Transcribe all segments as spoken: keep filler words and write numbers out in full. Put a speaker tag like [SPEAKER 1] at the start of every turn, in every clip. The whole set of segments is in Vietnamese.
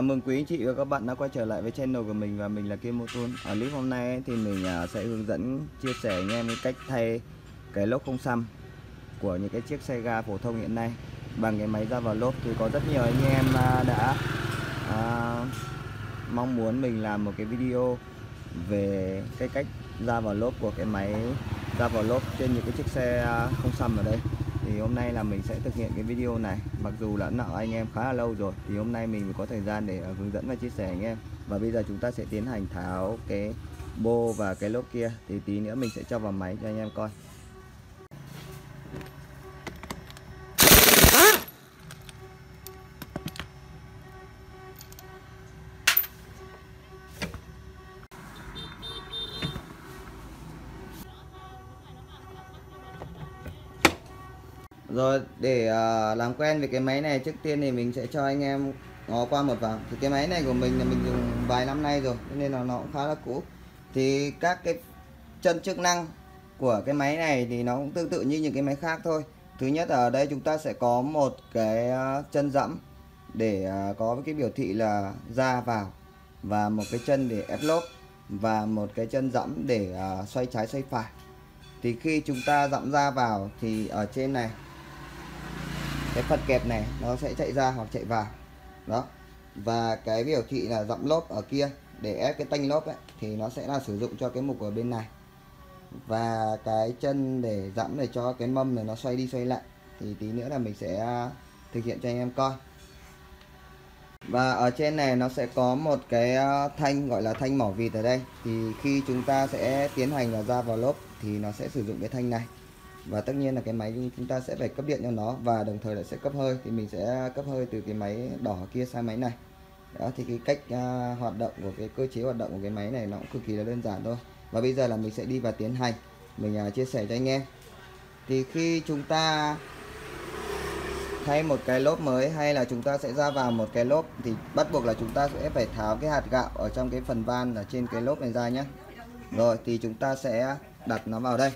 [SPEAKER 1] Chào mừng quý anh chị và các bạn đã quay trở lại với channel của mình, và mình là Kim Motor. Ở clip hôm nay thì mình sẽ hướng dẫn chia sẻ anh em cái cách thay cái lốp không xăm của những cái chiếc xe ga phổ thông hiện nay bằng cái máy ra vào lốp. Thì có rất nhiều anh em đã à, mong muốn mình làm một cái video về cái cách ra vào lốp của cái máy ra vào lốp trên những cái chiếc xe không xăm ở đây. Thì hôm nay là mình sẽ thực hiện cái video này, mặc dù đã nợ anh em khá là lâu rồi, thì hôm nay mình mới có thời gian để hướng dẫn và chia sẻ anh em. Và bây giờ chúng ta sẽ tiến hành tháo cái bô và cái lốp kia, thì tí nữa mình sẽ cho vào máy cho anh em coi. Rồi, để uh, làm quen với cái máy này, trước tiên thì mình sẽ cho anh em ngó qua một vòng. Thì cái máy này của mình là mình dùng vài năm nay rồi, nên là nó cũng khá là cũ. Thì các cái chân chức năng của cái máy này thì nó cũng tương tự như những cái máy khác thôi. Thứ nhất, ở đây chúng ta sẽ có một cái chân dẫm để uh, có cái biểu thị là ra vào, và một cái chân để ép lốp, và một cái chân dẫm để uh, xoay trái xoay phải. Thì khi chúng ta dẫm ra vào thì ở trên này, cái phần kẹp này nó sẽ chạy ra hoặc chạy vào đó, và cái biểu thị là dẫm lốp ở kia để ép cái tanh lốp ấy, thì nó sẽ là sử dụng cho cái mục ở bên này, và cái chân để dẫm để cho cái mâm này nó xoay đi xoay lại, thì tí nữa là mình sẽ thực hiện cho anh em coi. Và ở trên này nó sẽ có một cái thanh gọi là thanh mỏ vịt ở đây, thì khi chúng ta sẽ tiến hành là ra vào lốp thì nó sẽ sử dụng cái thanh này. Và tất nhiên là cái máy chúng ta sẽ phải cấp điện cho nó, và đồng thời lại sẽ cấp hơi, thì mình sẽ cấp hơi từ cái máy đỏ kia sang máy này. Đó, thì cái cách uh, hoạt động của cái cơ chế hoạt động của cái máy này nó cũng cực kỳ là đơn giản thôi. Và bây giờ là mình sẽ đi vào tiến hành mình uh, chia sẻ cho anh em. Thì khi chúng ta thay một cái lốp mới, hay là chúng ta sẽ ra vào một cái lốp, thì bắt buộc là chúng ta sẽ phải tháo cái hạt gạo ở trong cái phần van ở trên cái lốp này ra nhé. Rồi thì chúng ta sẽ đặt nó vào đây,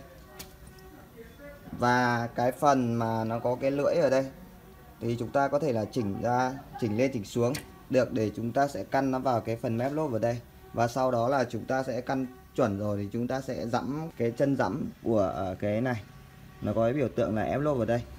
[SPEAKER 1] và cái phần mà nó có cái lưỡi ở đây thì chúng ta có thể là chỉnh ra, chỉnh lên chỉnh xuống được, để chúng ta sẽ căn nó vào cái phần mép lốp ở đây. Và sau đó là chúng ta sẽ căn chuẩn rồi thì chúng ta sẽ dẫm cái chân dẫm của cái này, nó có cái biểu tượng là ép lốp ở đây.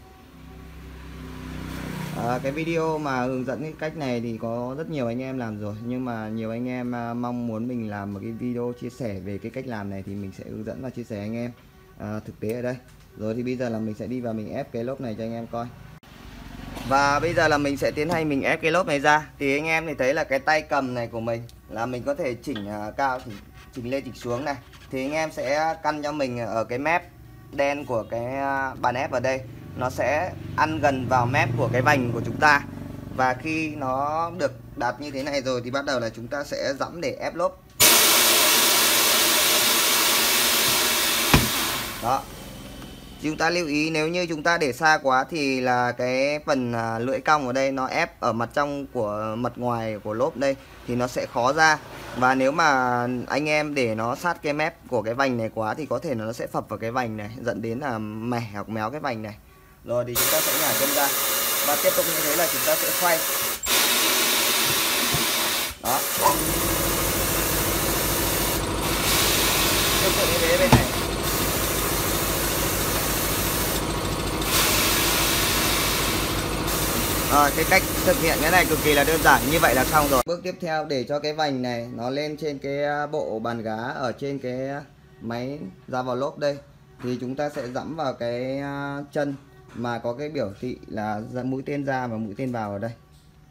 [SPEAKER 1] À, cái video mà hướng dẫn cái cách này thì có rất nhiều anh em làm rồi, nhưng mà nhiều anh em mong muốn mình làm một cái video chia sẻ về cái cách làm này, thì mình sẽ hướng dẫn và chia sẻ anh em à, thực tế ở đây. Rồi thì bây giờ là mình sẽ đi vào mình ép cái lốp này cho anh em coi. Và bây giờ là mình sẽ tiến hành mình ép cái lốp này ra. Thì anh em thì thấy là cái tay cầm này của mình là mình có thể chỉnh uh, cao, chỉnh, chỉnh lên chỉnh xuống này. Thì anh em sẽ căn cho mình ở cái mép đen của cái uh, bàn ép ở đây, nó sẽ ăn gần vào mép của cái vành của chúng ta. Và khi nó được đặt như thế này rồi thì bắt đầu là chúng ta sẽ dẫm để ép lốp. Đó. Chúng ta lưu ý, nếu như chúng ta để xa quá thì là cái phần lưỡi cong ở đây nó ép ở mặt trong của mặt ngoài của lốp đây, thì nó sẽ khó ra. Và nếu mà anh em để nó sát cái mép của cái vành này quá thì có thể nó sẽ phập vào cái vành này, dẫn đến là mẻ hoặc méo cái vành này. Rồi thì chúng ta sẽ nhả chân ra, và tiếp tục như thế là chúng ta sẽ xoay. Đó. Tiếp tục như thế bên này. À, cái cách thực hiện cái này cực kỳ là đơn giản, như vậy là xong rồi. Bước tiếp theo, để cho cái vành này nó lên trên cái bộ bàn gá ở trên cái máy ra vào lốp đây, thì chúng ta sẽ dẫm vào cái chân mà có cái biểu thị là mũi tên ra và mũi tên vào ở đây.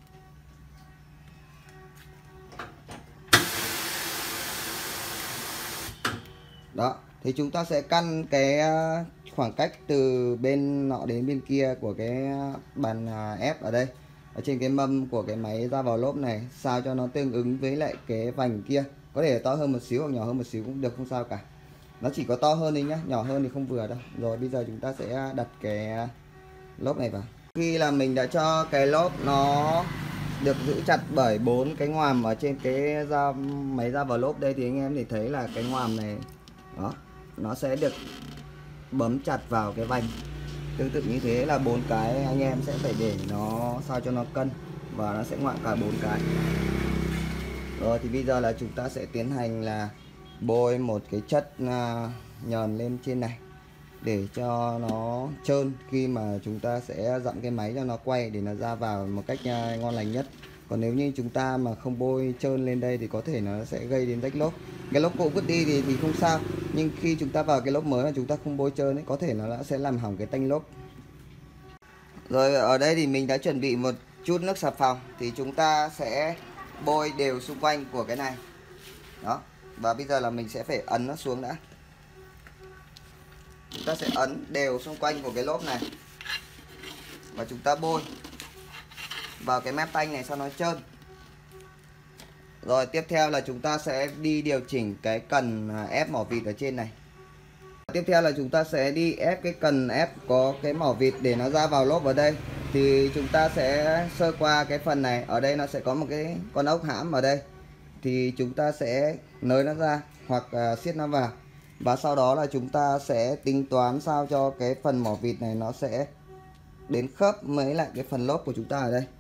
[SPEAKER 1] Đó, thì chúng ta sẽ căn cái khoảng cách từ bên nọ đến bên kia của cái bàn ép ở đây, ở trên cái mâm của cái máy ra vào lốp này, sao cho nó tương ứng với lại cái vành kia. Có thể to hơn một xíu hoặc nhỏ hơn một xíu cũng được, không sao cả. Nó chỉ có to hơn đi nhá, nhỏ hơn thì không vừa đâu. Rồi bây giờ chúng ta sẽ đặt cái lốp này vào. Khi là mình đã cho cái lốp nó được giữ chặt bởi bốn cái ngoàm ở trên cái ra máy ra vào lốp đây, thì anh em thì thấy là cái ngoàm này đó, nó sẽ được bấm chặt vào cái vành. Tương tự như thế là bốn cái anh em sẽ phải để nó sao cho nó cân, và nó sẽ ngoạm cả bốn cái. Rồi thì bây giờ là chúng ta sẽ tiến hành là bôi một cái chất nhờn lên trên này để cho nó trơn khi mà chúng ta sẽ dặm cái máy cho nó quay để nó ra vào một cách ngon lành nhất. Còn nếu như chúng ta mà không bôi trơn lên đây thì có thể nó sẽ gây đến rách lốp. Cái lốp cũ vứt đi thì, thì không sao, nhưng khi chúng ta vào cái lốp mới mà chúng ta không bôi trơn ấy, có thể nó sẽ làm hỏng cái tanh lốp. Rồi ở đây thì mình đã chuẩn bị một chút nước xà phòng, thì chúng ta sẽ bôi đều xung quanh của cái này. Đó. Và bây giờ là mình sẽ phải ấn nó xuống đã. Chúng ta sẽ ấn đều xung quanh của cái lốp này. Và chúng ta bôi vào cái mép tanh này cho nó trơn. Rồi tiếp theo là chúng ta sẽ đi điều chỉnh cái cần ép mỏ vịt ở trên này. Tiếp theo là chúng ta sẽ đi ép cái cần ép có cái mỏ vịt để nó ra vào lốp ở đây. Thì chúng ta sẽ sơ qua cái phần này. Ở đây nó sẽ có một cái con ốc hãm ở đây. Thì chúng ta sẽ nới nó ra hoặc uh, siết nó vào. Và sau đó là chúng ta sẽ tính toán sao cho cái phần mỏ vịt này nó sẽ đến khớp với lại cái phần lốp của chúng ta ở đây.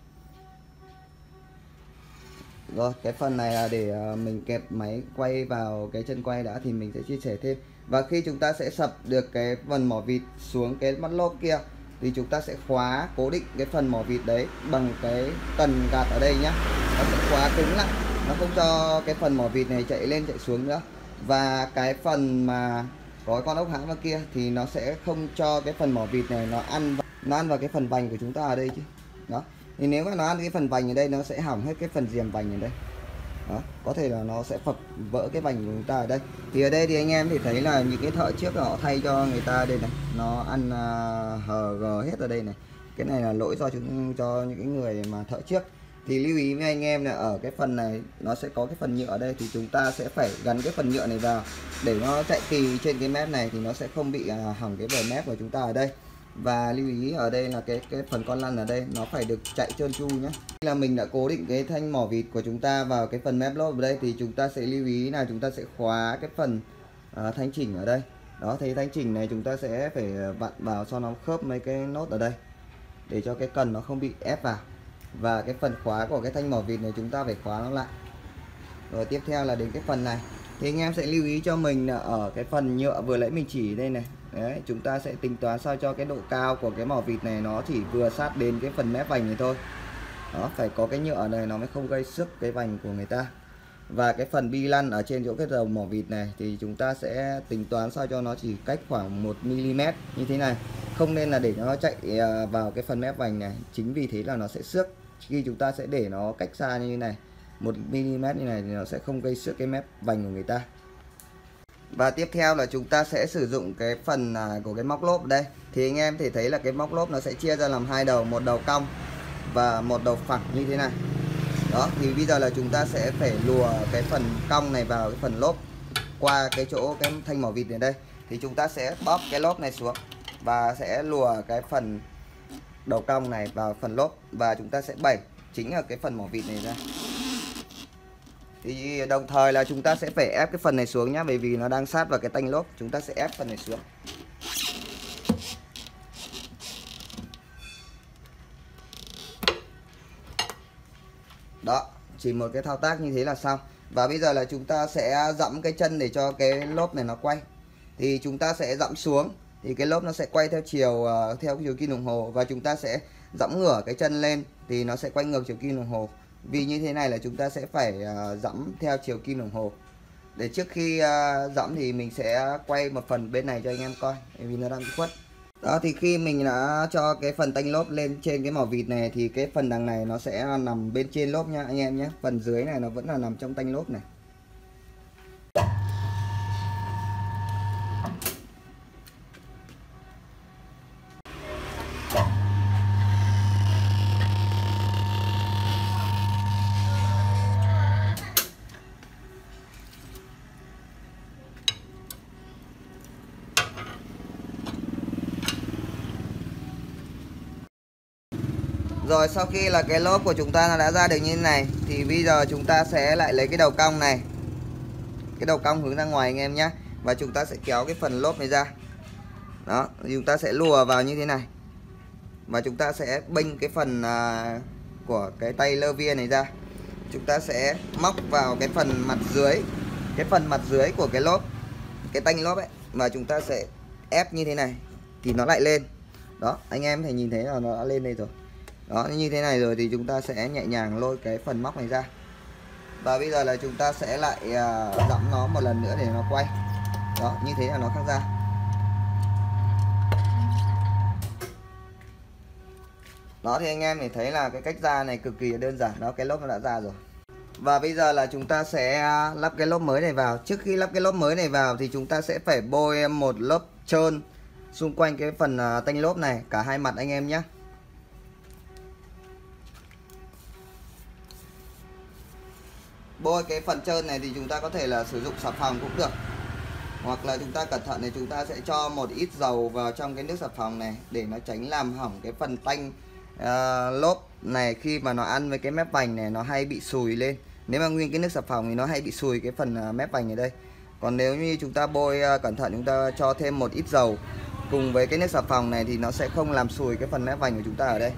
[SPEAKER 1] Rồi cái phần này là để uh, mình kẹp máy quay vào cái chân quay đã, thì mình sẽ chia sẻ thêm. Và khi chúng ta sẽ sập được cái phần mỏ vịt xuống cái mắt lốp kia thì chúng ta sẽ khóa cố định cái phần mỏ vịt đấy bằng cái cần gạt ở đây nhá. Nó sẽ khóa cứng lại, nó không cho cái phần mỏ vịt này chạy lên chạy xuống nữa. Và cái phần mà có con ốc hãm vào kia thì nó sẽ không cho cái phần mỏ vịt này nó ăn nó ăn vào cái phần vành của chúng ta ở đây chứ. Đó. Thì nếu mà nó ăn cái phần vành ở đây nó sẽ hỏng hết cái phần diềm vành ở đây. Đó, có thể là nó sẽ phập vỡ cái vành của chúng ta ở đây. Thì ở đây thì anh em thì thấy là những cái thợ trước họ thay cho người ta đây này, nó ăn uh, hờ gờ hết ở đây này. Cái này là lỗi do chúng cho những cái người mà thợ trước. Thì lưu ý với anh em là ở cái phần này nó sẽ có cái phần nhựa ở đây, thì chúng ta sẽ phải gắn cái phần nhựa này vào để nó chạy kỳ trên cái mép này thì nó sẽ không bị uh, hỏng cái bờ mép của chúng ta ở đây. Và lưu ý ở đây là cái cái phần con lăn ở đây nó phải được chạy trơn tru nhé. Là mình đã cố định cái thanh mỏ vịt của chúng ta vào cái phần mép lốp ở đây, thì chúng ta sẽ lưu ý là chúng ta sẽ khóa cái phần uh, thanh chỉnh ở đây. Đó, thì thanh chỉnh này chúng ta sẽ phải vặn vào cho nó khớp mấy cái nốt ở đây để cho cái cần nó không bị ép vào. Và cái phần khóa của cái thanh mỏ vịt này chúng ta phải khóa nó lại. Rồi tiếp theo là đến cái phần này, thì anh em sẽ lưu ý cho mình là ở cái phần nhựa vừa nãy mình chỉ đây này. Đấy, chúng ta sẽ tính toán sao cho cái độ cao của cái mỏ vịt này nó chỉ vừa sát đến cái phần mép vành này thôi. Đó, phải có cái nhựa này nó mới không gây sức cái vành của người ta. Và cái phần bi lăn ở trên chỗ cái đầu mỏ vịt này thì chúng ta sẽ tính toán sao cho nó chỉ cách khoảng một mi li mét như thế này. Không nên là để nó chạy vào cái phần mép vành này. Chính vì thế là nó sẽ xước. Khi chúng ta sẽ để nó cách xa như thế này, một mi li mét như này, thì nó sẽ không gây xước cái mép vành của người ta. Và tiếp theo là chúng ta sẽ sử dụng cái phần của cái móc lốp ở đây. Thì anh em thì thấy là cái móc lốp nó sẽ chia ra làm hai đầu, một đầu cong và một đầu phẳng như thế này. Đó, thì bây giờ là chúng ta sẽ phải lùa cái phần cong này vào cái phần lốp qua cái chỗ cái thanh mỏ vịt này đây. Thì chúng ta sẽ bóp cái lốp này xuống và sẽ lùa cái phần đầu cong này vào phần lốp, và chúng ta sẽ bẩy chính là cái phần mỏ vịt này ra. Thì đồng thời là chúng ta sẽ phải ép cái phần này xuống nhá, bởi vì nó đang sát vào cái tanh lốp. Chúng ta sẽ ép phần này xuống. Đó, chỉ một cái thao tác như thế là xong. Và bây giờ là chúng ta sẽ dẫm cái chân để cho cái lốp này nó quay. Thì chúng ta sẽ dẫm xuống thì cái lốp nó sẽ quay theo chiều theo chiều kim đồng hồ, và chúng ta sẽ dẫm ngửa cái chân lên thì nó sẽ quay ngược chiều kim đồng hồ. Vì như thế này là chúng ta sẽ phải uh, dẫm theo chiều kim đồng hồ. Để trước khi uh, dẫm thì mình sẽ quay một phần bên này cho anh em coi, vì nó đang bị khuất. Đó, thì khi mình đã cho cái phần tanh lốp lên trên cái mỏ vịt này thì cái phần đằng này nó sẽ nằm bên trên lốp nha anh em nhé. Phần dưới này nó vẫn là nằm trong tanh lốp này. Rồi sau khi là cái lốp của chúng ta đã ra được như thế này thì bây giờ chúng ta sẽ lại lấy cái đầu cong này, cái đầu cong hướng ra ngoài anh em nhé, và chúng ta sẽ kéo cái phần lốp này ra. Đó, chúng ta sẽ lùa vào như thế này và chúng ta sẽ bênh cái phần uh, của cái tay lơ via này ra. Chúng ta sẽ móc vào cái phần mặt dưới, cái phần mặt dưới của cái lốp, cái tanh lốp ấy, mà chúng ta sẽ ép như thế này thì nó lại lên. Đó, anh em thể nhìn thấy là nó đã lên đây rồi. Đó, như thế này rồi thì chúng ta sẽ nhẹ nhàng lôi cái phần móc này ra. Và bây giờ là chúng ta sẽ lại uh, dẫm nó một lần nữa để nó quay. Đó, như thế là nó khác ra. Đó thì anh em để thấy là cái cách ra này cực kỳ đơn giản. Đó, cái lốp nó đã ra rồi. Và bây giờ là chúng ta sẽ lắp cái lốp mới này vào. Trước khi lắp cái lốp mới này vào thì chúng ta sẽ phải bôi một lớp trơn xung quanh cái phần uh, tanh lốp này, cả hai mặt anh em nhé. Bôi cái phần trơn này thì chúng ta có thể là sử dụng xà phòng cũng được, hoặc là chúng ta cẩn thận thì chúng ta sẽ cho một ít dầu vào trong cái nước xà phòng này để nó tránh làm hỏng cái phần tanh uh, lốp này. Khi mà nó ăn với cái mép vành này nó hay bị sùi lên. Nếu mà nguyên cái nước xà phòng thì nó hay bị sùi cái phần uh, mép vành ở đây. Còn nếu như chúng ta bôi uh, cẩn thận, chúng ta cho thêm một ít dầu cùng với cái nước xà phòng này thì nó sẽ không làm sùi cái phần mép vành của chúng ta ở đây.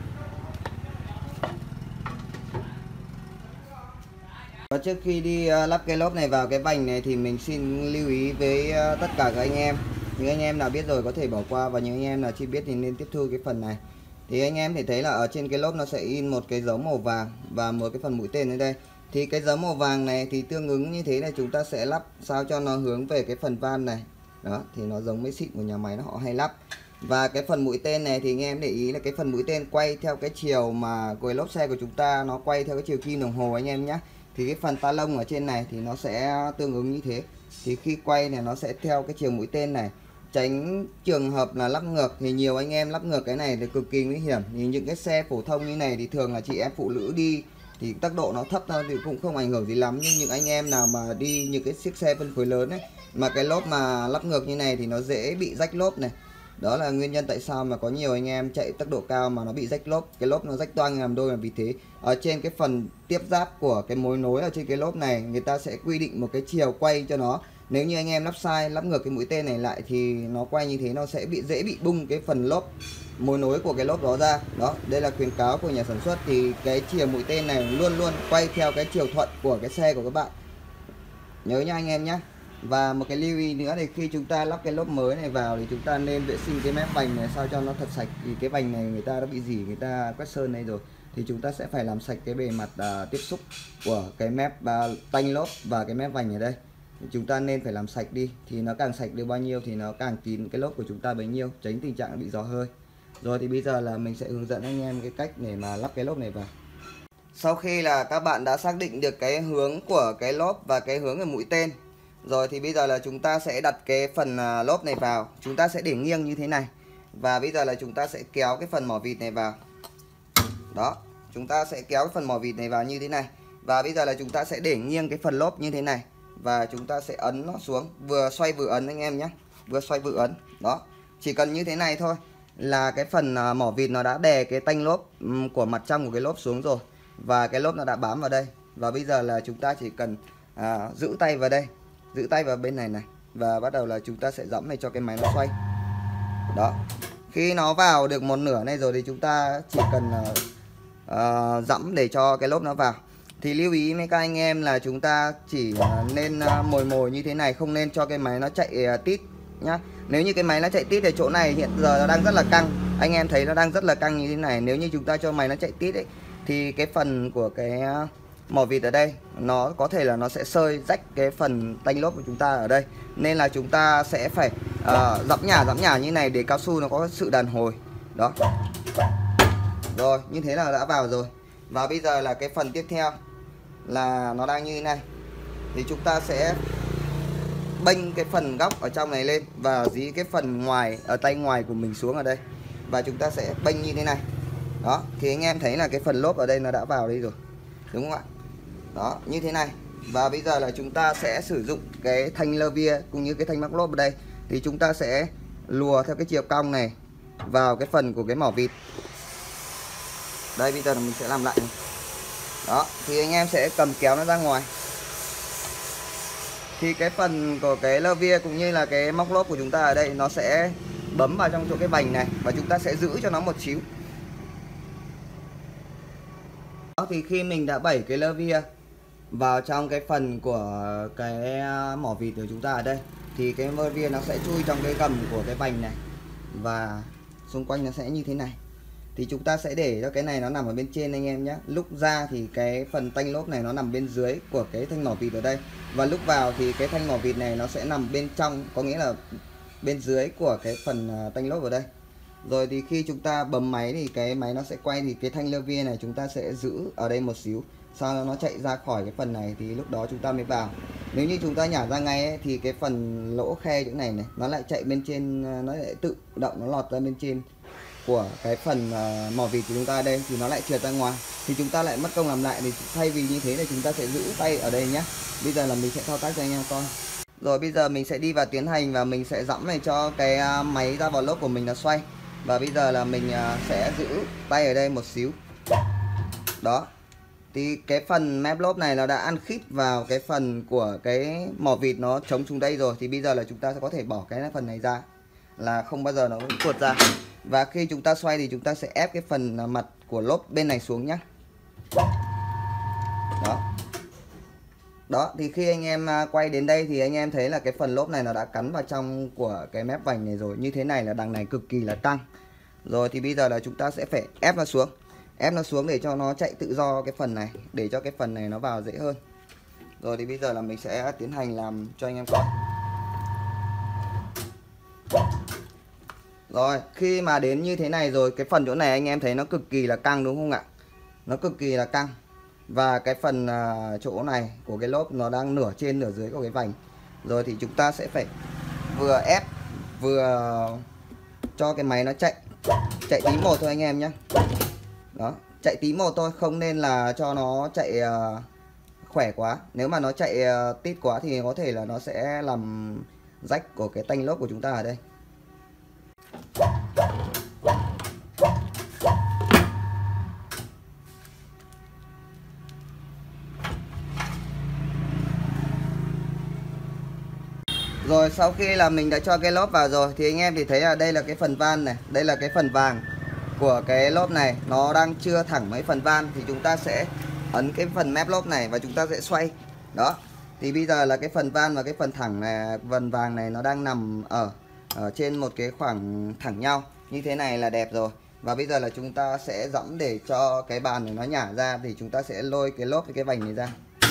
[SPEAKER 1] Và trước khi đi uh, lắp cái lốp này vào cái vành này thì mình xin lưu ý với uh, tất cả các anh em. Những anh em nào biết rồi có thể bỏ qua, và những anh em nào chưa biết thì nên tiếp thu cái phần này. Thì anh em thể thấy là ở trên cái lốp nó sẽ in một cái dấu màu vàng và một cái phần mũi tên ở đây. Thì cái dấu màu vàng này thì tương ứng như thế là chúng ta sẽ lắp sao cho nó hướng về cái phần van này. Đó, thì nó giống với xịn của nhà máy nó họ hay lắp. Và cái phần mũi tên này thì anh em để ý là cái phần mũi tên quay theo cái chiều mà cái lốp xe của chúng ta nó quay theo cái chiều kim đồng hồ anh em nhé. Thì cái phần ta lông ở trên này thì nó sẽ tương ứng như thế. Thì khi quay này nó sẽ theo cái chiều mũi tên này. Tránh trường hợp là lắp ngược, thì nhiều anh em lắp ngược cái này thì cực kỳ nguy hiểm. Thì những cái xe phổ thông như này thì thường là chị em phụ nữ đi thì tốc độ nó thấp thôi thì cũng không ảnh hưởng gì lắm. Nhưng những anh em nào mà đi những cái chiếc xe phân khối lớn ấy, mà cái lốp mà lắp ngược như này thì nó dễ bị rách lốp này. Đó là nguyên nhân tại sao mà có nhiều anh em chạy tốc độ cao mà nó bị rách lốp. Cái lốp nó rách toang làm đôi là vì thế. Ở trên cái phần tiếp giáp của cái mối nối ở trên cái lốp này, người ta sẽ quy định một cái chiều quay cho nó. Nếu như anh em lắp sai, lắp ngược cái mũi tên này lại thì nó quay như thế nó sẽ bị dễ bị bung cái phần lốp mối nối của cái lốp đó ra. Đó, đây là khuyến cáo của nhà sản xuất. Thì cái chiều mũi tên này luôn luôn quay theo cái chiều thuận của cái xe của các bạn. Nhớ nha anh em nhé. Và một cái lưu ý nữa thì khi chúng ta lắp cái lốp mới này vào thì chúng ta nên vệ sinh cái mép vành này sao cho nó thật sạch. Vì cái vành này người ta đã bị dỉ, người ta quét sơn này rồi. Thì chúng ta sẽ phải làm sạch cái bề mặt uh, tiếp xúc của cái mép uh, tanh lốp và cái mép vành ở đây. Thì chúng ta nên phải làm sạch đi. Thì nó càng sạch được bao nhiêu thì nó càng kín cái lốp của chúng ta bấy nhiêu, tránh tình trạng bị gió hơi. Rồi thì bây giờ là mình sẽ hướng dẫn anh em cái cách để mà lắp cái lốp này vào. Sau khi là các bạn đã xác định được cái hướng của cái lốp và cái hướng của mũi tên rồi thì bây giờ là chúng ta sẽ đặt cái phần lốp này vào. Chúng ta sẽ để nghiêng như thế này. Và bây giờ là chúng ta sẽ kéo cái phần mỏ vịt này vào. Đó, chúng ta sẽ kéo cái phần mỏ vịt này vào như thế này. Và bây giờ là chúng ta sẽ để nghiêng cái phần lốp như thế này. Và chúng ta sẽ ấn nó xuống. Vừa xoay vừa ấn anh em nhé. Vừa xoay vừa ấn. Đó, chỉ cần như thế này thôi là cái phần mỏ vịt nó đã đè cái tanh lốp của mặt trong của cái lốp xuống rồi. Và cái lốp nó đã bám vào đây. Và bây giờ là chúng ta chỉ cần à, giữ tay vào đây, giữ tay vào bên này này, và bắt đầu là chúng ta sẽ giẫm này cho cái máy nó xoay. Đó, khi nó vào được một nửa này rồi thì chúng ta chỉ cần uh, giẫm để cho cái lốp nó vào. Thì lưu ý với các anh em là chúng ta chỉ uh, nên uh, mồi mồi như thế này, không nên cho cái máy nó chạy uh, tít nhá. Nếu như cái máy nó chạy tít thì chỗ này hiện giờ nó đang rất là căng, anh em thấy nó đang rất là căng như thế này. Nếu như chúng ta cho máy nó chạy tít ấy thì cái phần của cái uh, mỏ vịt ở đây nó có thể là nó sẽ sơi rách cái phần tanh lốp của chúng ta ở đây. Nên là chúng ta sẽ phải uh, dẫm nhả dẫm nhả như này để cao su nó có sự đàn hồi. Đó. Rồi, như thế là đã vào rồi. Và bây giờ là cái phần tiếp theo là nó đang như thế này. Thì chúng ta sẽ bênh cái phần góc ở trong này lên và dí cái phần ngoài ở tay ngoài của mình xuống ở đây. Và chúng ta sẽ bênh như thế này. Đó, thì anh em thấy là cái phần lốp ở đây nó đã vào đây rồi. Đúng không ạ? Đó, như thế này. Và bây giờ là chúng ta sẽ sử dụng cái thanh lơ via cũng như cái thanh mắc lốp ở đây. Thì chúng ta sẽ lùa theo cái chiều cong này vào cái phần của cái mỏ vịt. Đây, bây giờ là mình sẽ làm lại này. Đó, thì anh em sẽ cầm kéo nó ra ngoài. Thì cái phần của cái lơ via cũng như là cái móc lốp của chúng ta ở đây nó sẽ bấm vào trong chỗ cái vành này. Và chúng ta sẽ giữ cho nó một xíu. Đó, thì khi mình đã đẩy cái lơ via vào trong cái phần của cái mỏ vịt của chúng ta ở đây, thì cái lơ via nó sẽ chui trong cái gầm của cái vành này và xung quanh nó sẽ như thế này. Thì chúng ta sẽ để cho cái này nó nằm ở bên trên anh em nhé. Lúc ra thì cái phần tanh lốp này nó nằm bên dưới của cái thanh mỏ vịt ở đây, và lúc vào thì cái thanh mỏ vịt này nó sẽ nằm bên trong, có nghĩa là bên dưới của cái phần tanh lốp ở đây. Rồi thì khi chúng ta bấm máy thì cái máy nó sẽ quay, thì cái thanh lơ via này chúng ta sẽ giữ ở đây một xíu, sau nó chạy ra khỏi cái phần này thì lúc đó chúng ta mới vào. Nếu như chúng ta nhả ra ngay ấy, thì cái phần lỗ khe chỗ này này nó lại chạy bên trên, nó lại tự động nó lọt ra bên trên của cái phần uh, mỏ vịt của chúng ta đây, thì nó lại trượt ra ngoài, thì chúng ta lại mất công làm lại. Thì thay vì như thế này chúng ta sẽ giữ tay ở đây nhé. Bây giờ là mình sẽ thao tác cho anh em coi. Rồi bây giờ mình sẽ đi vào tiến hành và mình sẽ dẫm này cho cái uh, máy ra vào lốp của mình nó xoay. Và bây giờ là mình uh, sẽ giữ tay ở đây một xíu. Đó, thì cái phần mép lốp này nó đã ăn khít vào cái phần của cái mỏ vịt nó chống xuống đây rồi, thì bây giờ là chúng ta sẽ có thể bỏ cái phần này ra, là không bao giờ nó tuột ra. Và khi chúng ta xoay thì chúng ta sẽ ép cái phần mặt của lốp bên này xuống nhé. Đó. Đó, thì khi anh em quay đến đây thì anh em thấy là cái phần lốp này nó đã cắn vào trong của cái mép vành này rồi. Như thế này là đằng này cực kỳ là căng. Rồi thì bây giờ là chúng ta sẽ phải ép nó xuống. Ép nó xuống để cho nó chạy tự do cái phần này, để cho cái phần này nó vào dễ hơn. Rồi thì bây giờ là mình sẽ tiến hành làm cho anh em coi. Rồi, khi mà đến như thế này rồi, cái phần chỗ này anh em thấy nó cực kỳ là căng đúng không ạ? Nó cực kỳ là căng. Và cái phần uh, chỗ này của cái lốp nó đang nửa trên nửa dưới của cái vành. Rồi thì chúng ta sẽ phải vừa ép vừa cho cái máy nó chạy. Chạy tí một thôi anh em nhé. Đó, chạy tí một thôi, không nên là cho nó chạy uh, khỏe quá. Nếu mà nó chạy uh, tít quá thì có thể là nó sẽ làm rách của cái tanh lốp của chúng ta ở đây. Rồi sau khi là mình đã cho cái lốp vào rồi thì anh em thì thấy là đây là cái phần van này, đây là cái phần vàng của cái lốp này, nó đang chưa thẳng mấy phần van, thì chúng ta sẽ ấn cái phần mép lốp này và chúng ta sẽ xoay. Đó, thì bây giờ là cái phần van và cái phần thẳng này, phần vàng này nó đang nằm ở ở trên một cái khoảng thẳng nhau, như thế này là đẹp rồi. Và bây giờ là chúng ta sẽ dẫm để cho cái bàn này nó nhả ra, thì chúng ta sẽ lôi cái lốp với cái vành này ra.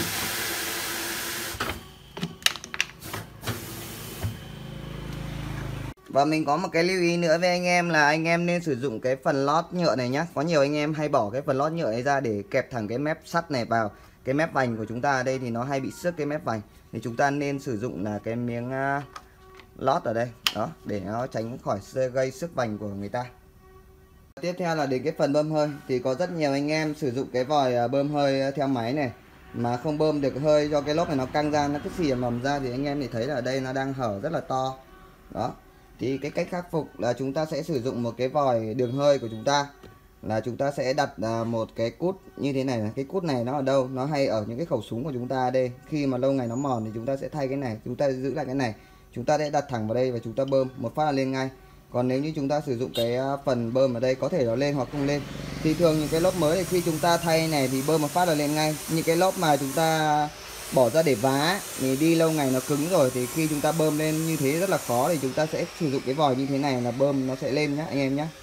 [SPEAKER 1] Và mình có một cái lưu ý nữa với anh em là anh em nên sử dụng cái phần lót nhựa này nhé. Có nhiều anh em hay bỏ cái phần lót nhựa này ra để kẹp thẳng cái mép sắt này vào cái mép vành của chúng ta ở đây, thì nó hay bị xước cái mép vành. Thì chúng ta nên sử dụng là cái miếng uh, lót ở đây, đó, để nó tránh khỏi gây xước vành của người ta. Tiếp theo là đến cái phần bơm hơi, thì có rất nhiều anh em sử dụng cái vòi bơm hơi theo máy này mà không bơm được hơi do cái lốp này nó căng ra, nó cứ xì mầm ra, thì anh em thì thấy là ở đây nó đang hở rất là to. Đó, thì cái cách khắc phục là chúng ta sẽ sử dụng một cái vòi đường hơi của chúng ta, là chúng ta sẽ đặt một cái cút như thế này. Cái cút này nó ở đâu? Nó hay ở những cái khẩu súng của chúng ta đây. Khi mà lâu ngày nó mòn thì chúng ta sẽ thay cái này, chúng ta giữ lại cái này, chúng ta sẽ đặt thẳng vào đây và chúng ta bơm một phát là lên ngay. Còn nếu như chúng ta sử dụng cái phần bơm ở đây, có thể nó lên hoặc không lên. Thì thường những cái lốp mới thì khi chúng ta thay này thì bơm một phát là lên ngay. Những cái lốp mà chúng ta bỏ ra để vá thì đi lâu ngày nó cứng rồi, thì khi chúng ta bơm lên như thế rất là khó, thì chúng ta sẽ sử dụng cái vòi như thế này là bơm nó sẽ lên nhé anh em nhé.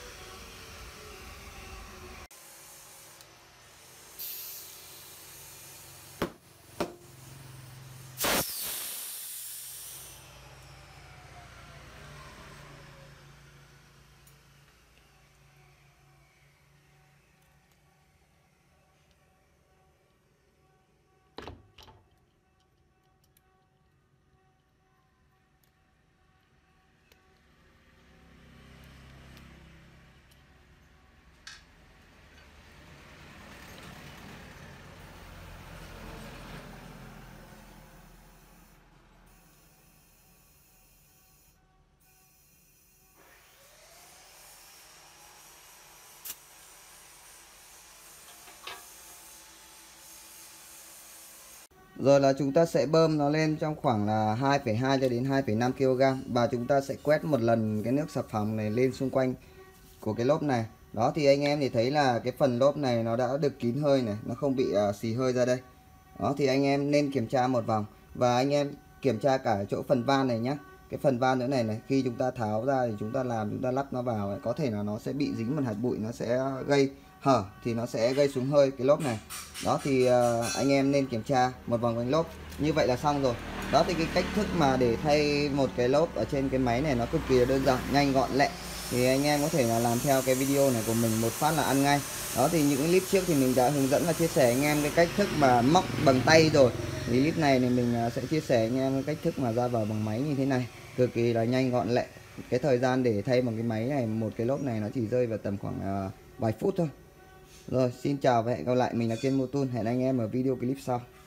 [SPEAKER 1] Rồi là chúng ta sẽ bơm nó lên trong khoảng là hai phẩy hai cho đến hai phẩy năm ki lô gam, và chúng ta sẽ quét một lần cái nước xà phòng này lên xung quanh của cái lốp này. Đó thì anh em thì thấy là cái phần lốp này nó đã được kín hơi này, nó không bị uh, xì hơi ra đây. Đó thì anh em nên kiểm tra một vòng, và anh em kiểm tra cả chỗ phần van này nhé. Cái phần van nữa này này, khi chúng ta tháo ra thì chúng ta làm, chúng ta lắp nó vào, có thể là nó sẽ bị dính một hạt bụi, nó sẽ gây hở, thì nó sẽ gây súng hơi cái lốp này. Đó thì uh, anh em nên kiểm tra một vòng quanh lốp. Như vậy là xong rồi. Đó thì cái cách thức mà để thay một cái lốp ở trên cái máy này nó cực kỳ là đơn giản, nhanh gọn lẹ. Thì anh em có thể là làm theo cái video này của mình một phát là ăn ngay. Đó thì những clip trước thì mình đã hướng dẫn và chia sẻ anh em cái cách thức mà móc bằng tay rồi. Thì clip này thì mình sẽ chia sẻ anh em cái cách thức mà ra vào bằng máy như thế này, cực kỳ là nhanh gọn lẹ. Cái thời gian để thay một cái máy này, một cái lốp này nó chỉ rơi vào tầm khoảng uh, vài phút thôi. Rồi, xin chào và hẹn gặp lại. Mình là Kiên Motor. Hẹn anh em ở video clip sau.